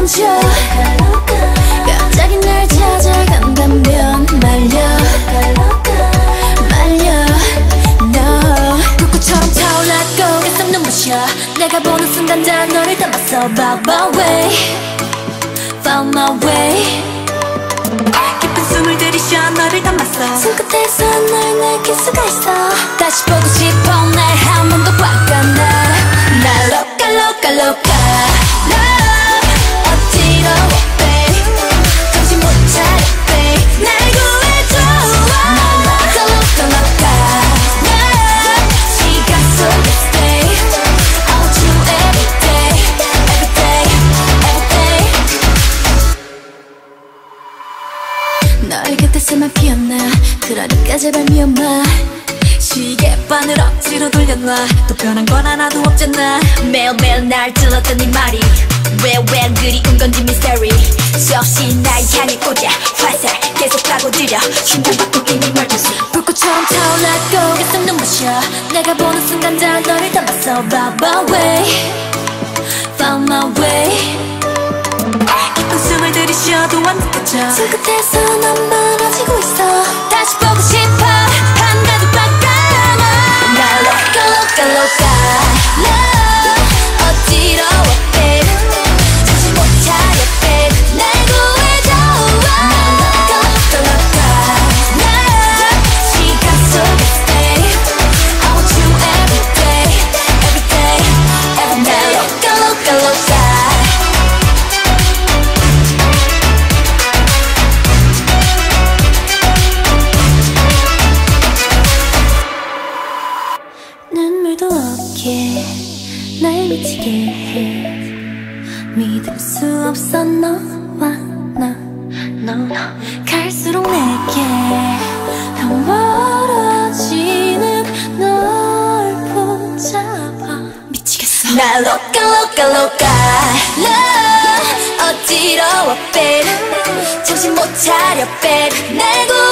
먼저 갑자기 날 찾아간다면 말려 너 불꽃처럼 타올랐고 가슴 눈부셔 내가 보는 순간 다 너를 담았어 Found my way Found my way 깊은 숨을 들이쉬어 너를 담았어 손끝에서 널 느낄 수가 있어 다시 보고 싶어 날 한 번 더 바꿔놔 날 loca loca loca love 어지러워 babe 정신 못 차려 babe 날 구해줘 날 loca loca loca love 시간 속에 stay I want you every day every day every day 너의 곁에서만 피어나 그러니까 제발 미워마 시계반을 억지로 돌려놔 또 변한 건 하나도 없잖아 매일매일 날 들렀던 네 말이 왜 그리운 건지 미스터리 수없이 날 향해 꽂아 화살 계속 파고들여 심장박동 이미 멀쩡히 불꽃처럼 타올랐고 가슴 눈부셔 내가 보는 순간 다 너를 담았어 Found my way Found my way 깊은 숨을 들이쉬어도 안 느껴져 손끝에서 넌 멀어지고 있어 다시 보고 싶어 한가득 바꿔놔 날 loca loca loca love 어지러워 babe 정신 못 차려 babe 날 구해줘 날 loca loca loca love 시간 속에 stay I want you every day every day every day 날 loca loca loca 눈물도 없게 날 미치게 해 믿을 수 없어 너와 나 no. 갈수록 내게 더 멀어지는 널 붙잡아 미치겠어 날 loca loca loca love 어지러워 babe 정신 못 차려 babe 날